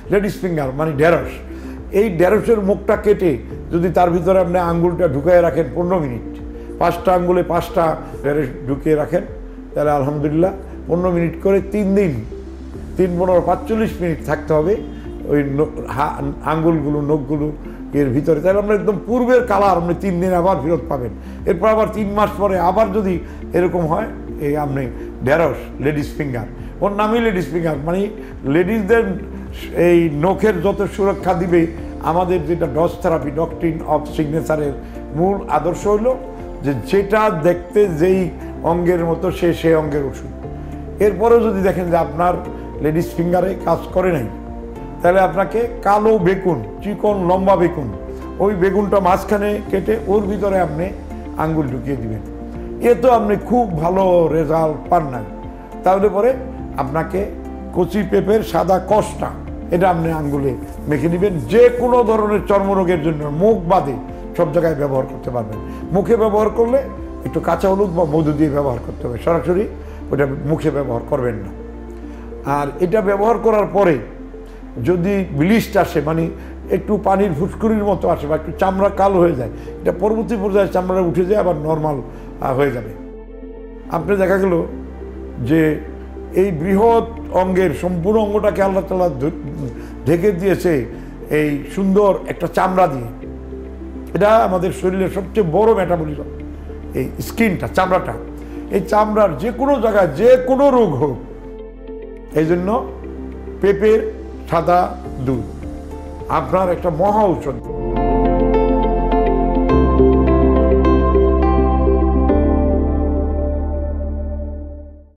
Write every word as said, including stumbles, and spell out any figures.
Ladies finger মানে ঢেঁড়স। এই ঢেঁড়সের মুখটা কেটে যদি তার ভিতরে আপনি আঙ্গুলটা ঢুকিয়ে রাখেন পনেরো মিনিট, পাঁচটা আঙ্গুলে পাঁচটা ঢেঁড়স ঢুকিয়ে রাখেন, তাহলে আলহামদুলিল্লাহ পনেরো মিনিট করে তিন দিন তিন পনেরো পাঁচচল্লিশ মিনিট থাকতে হবে ওই আঙ্গুলগুলো নখগুলো এর ভিতরে, তাহলে আমরা একদম পূর্বের কালার আপনি তিন দিন আবার ফেরত পাবেন। এরপর আবার তিন মাস পরে আবার যদি এরকম হয় এই আপনি ঢেঁড়স লেডিস ফিঙ্গার, ওর নামই লেডিস ফিঙ্গার, মানে লেডিসদের এই নখের যত সুরক্ষা দিবে আমাদের যেটা ডস থেরাপি ডক্ট্রিন অফ সিগনেচারের মূল আদর্শ হলো যে যেটা দেখতে যেই অঙ্গের মতো সে সেই অঙ্গের ওষুধ। এরপরেও যদি দেখেন যে আপনার লেডিস ফিঙ্গারে কাজ করে নাই, তাহলে আপনাকে কালো বেগুন, চিকন লম্বা বেগুন, ওই বেগুনটা মাঝখানে কেটে ওর ভিতরে আপনি আঙ্গুল ঢুকিয়ে দিবেন। এ তো আপনি খুব ভালো রেজাল্ট পান না। তাহলে পরে আপনাকে কচি পেঁপের সাদা কষটা এটা আপনি আঙ্গুলে মেখে নেবেন। যে কোনো ধরনের চর্মরোগের জন্য মুখ বাদে সব জায়গায় ব্যবহার করতে পারবেন। মুখে ব্যবহার করলে একটু কাঁচা হলুদ বা মধু দিয়ে ব্যবহার করতে হবে, সরাসরি ওটা মুখে ব্যবহার করবেন না। আর এটা ব্যবহার করার পরে যদি ব্লিস্ট আসে, মানে একটু পানির ফুসকুরির মতো আসে বা একটু চামড়া কালো হয়ে যায়, এটা পরবর্তী পর্যায়ে চামড়া উঠে যায় আবার নর্মাল হয়ে যাবে। আপনি দেখা গেল যে এই বৃহৎ অঙ্গের সম্পূর্ণ অঙ্গটাকে আল্লাহ তাআলা ঢেকে দিয়েছে এই সুন্দর একটা চামড়া দিয়ে। এটা আমাদের শরীরের সবচেয়ে বড় মেটাবলিজম, এই স্কিনটা, চামড়াটা। এই চামড়ার যে কোনো জায়গায় যে কোনো রোগ হোক, এই জন্য পেঁপের সাদা দুধ আপনার একটা মহা ঔষধ।